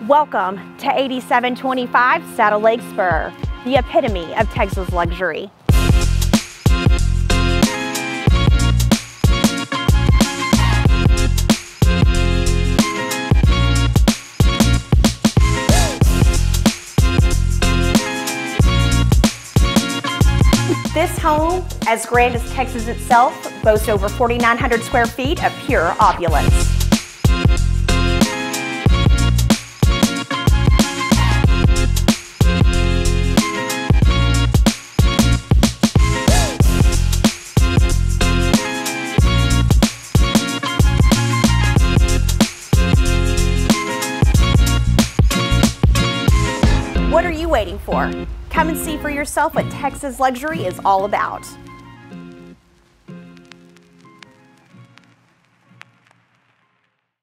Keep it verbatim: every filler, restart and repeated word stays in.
Welcome to eighty-seven twenty-five Saddle Lake Spur, the epitome of Texas luxury. This home, as grand as Texas itself, boasts over forty-nine hundred square feet of pure opulence. What are you waiting for? Come and see for yourself what Texas luxury is all about.